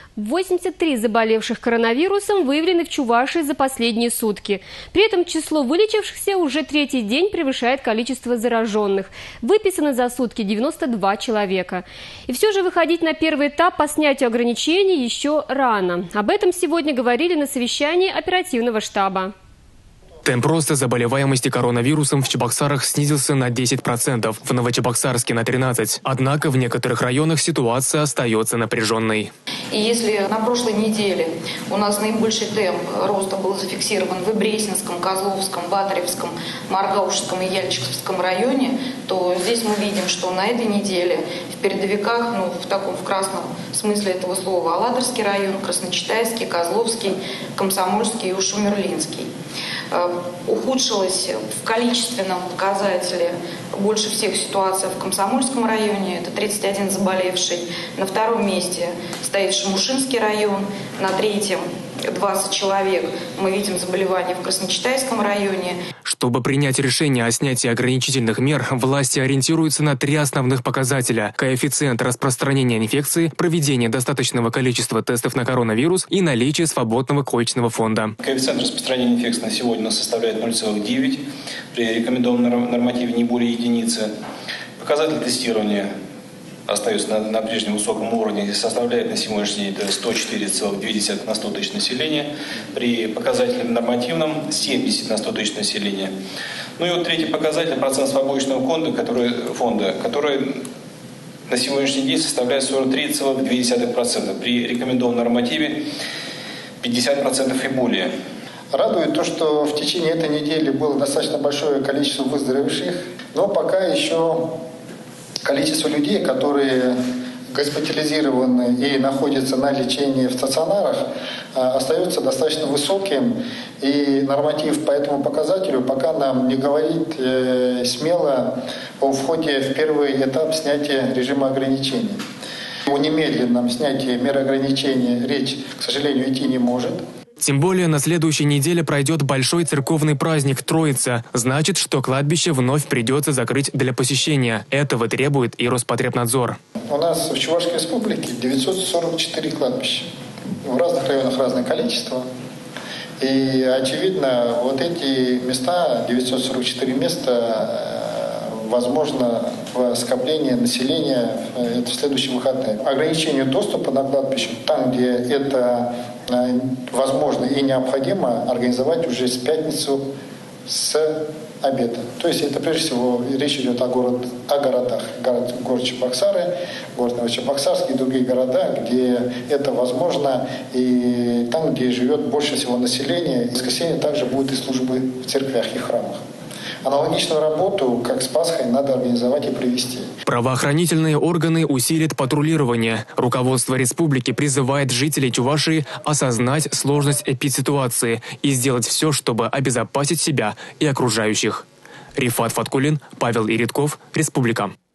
83 заболевших коронавирусом выявлены в Чувашии за последние сутки. При этом число вылечившихся уже третий день превышает количество зараженных. Выписано за сутки 92 человека. И все же выходить на первый этап по снятию ограничений еще рано. Об этом сегодня говорили на совещании оперативного штаба. Темп роста заболеваемости коронавирусом в Чебоксарах снизился на 10%, в Новочебоксарске на 13%. Однако в некоторых районах ситуация остается напряженной. И если на прошлой неделе у нас наибольший темп роста был зафиксирован в Ибресинском, Козловском, Батаревском, Маргаушском и Яльчиковском районе, то здесь мы видим, что на этой неделе в передовиках, в красном смысле этого слова, Алатырский район, Красночитайский, Козловский, Комсомольский и Шумерлинский. Ухудшилась в количественном показателе больше всех ситуация в Комсомольском районе, это 31 заболевший. На втором месте стоит Шамушинский район, на третьем 20 человек. Мы видим заболевания в Красночитайском районе. Чтобы принять решение о снятии ограничительных мер, власти ориентируются на 3 основных показателя: коэффициент распространения инфекции, проведение достаточного количества тестов на коронавирус и наличие свободного коечного фонда. Коэффициент распространения инфекции на сегодня составляет 0,9, при рекомендованном нормативе не более единицы. Показатель тестирования остается на прежнем высоком уровне и составляет на сегодняшний день 104,2 на 100 тысяч населения, при показателе нормативном 70 на 100 тысяч населения. И третий показатель – процент свободного фонда, который на сегодняшний день составляет 43,2%, при рекомендованном нормативе 50% и более. Радует то, что в течение этой недели было достаточно большое количество выздоровевших, но пока еще количество людей, которые госпитализированы и находятся на лечении в стационарах, остается достаточно высоким. И норматив по этому показателю пока нам не говорит смело о входе в первый этап снятия режима ограничений. О немедленном снятии мер ограничений речь, к сожалению, идти не может. Тем более на следующей неделе пройдет большой церковный праздник Троица. Значит, что кладбище вновь придется закрыть для посещения. Этого требует и Роспотребнадзор. У нас в Чувашской республике 944 кладбища. В разных районах разное количество. И, очевидно, эти места, 944 места, возможно, в скоплении населения в следующие выходные. Ограничение доступа на кладбище, там, где это возможно и необходимо, организовать уже с пятницы с обеда. То есть это прежде всего речь идет о городах. Город Чебоксары, город Новочебоксарск и другие города, где это возможно, и там, где живет больше всего населения. В воскресенье также будут и службы в церквях и храмах. Аналогичную работу, как с Пасхой, надо организовать и провести. Правоохранительные органы усилят патрулирование. Руководство республики призывает жителей Чувашии осознать сложность эпидситуации и сделать все, чтобы обезопасить себя и окружающих. Рифат Фаткулин, Павел Иритков, Республика.